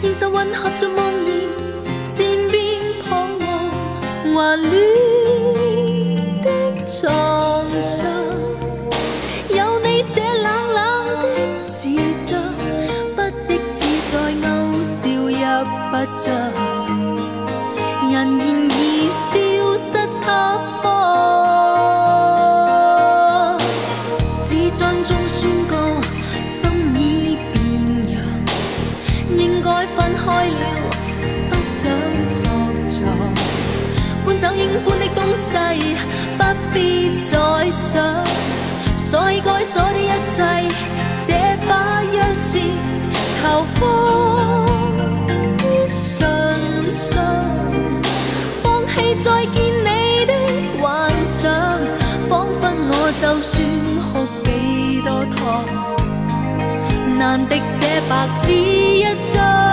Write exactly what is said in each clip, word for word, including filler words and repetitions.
現實混合着夢兒，漸變彷徨，還戀的床上，有你這冷冷的自像，不即似在勾笑泣不着，人然已消失他方。紙張中宣告心已變樣，應該分開了，不想作狀。搬走應搬的東西，不必再想。所以該鎖的一切，這把鑰匙投放於唇上，放棄再見你的幻想，彷彿我就算哭幾多趟，難敵這白紙一張。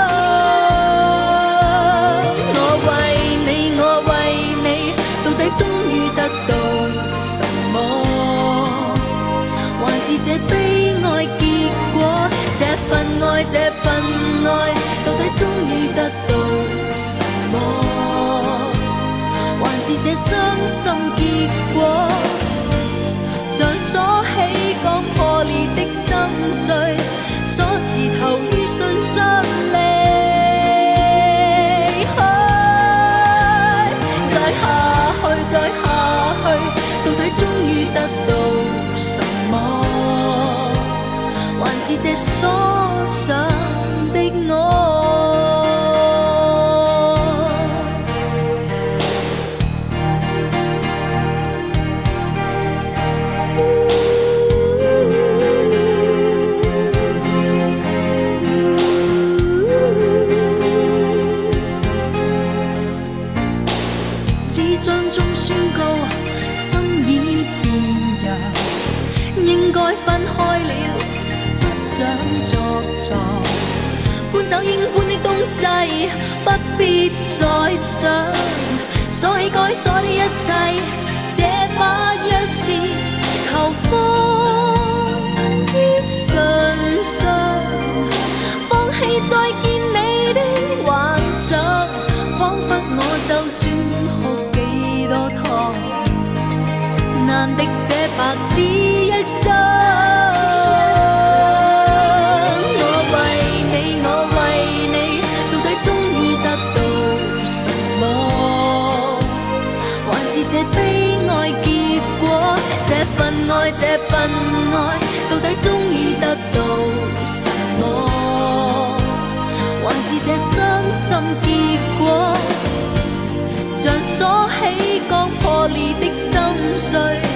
我為你，我為你，到底終於得到什麼？還是這悲哀結果？這份愛，這份愛，到底終於得到什麼？還是這傷心結果？像鎖起剛破裂的心碎，鎖匙頭於信箱離開。再下去，再下去，到底終於得到什麼？還是這鎖上的我？紙張中宣告心已變樣，應該分開了，不想作狀。搬走應搬的東西，不必再想。鎖起該鎖的一切，這把鑰匙投放於唇上，放棄再見你的幻想，彷彿我就算哭幾多趟，難敵這白紙一張。我為你，我為你，到底終於得到什麼？還是這悲哀結果？這份愛，這份愛，到底終於得到什麼？還是這傷心結果？像鎖起剛破裂的心碎。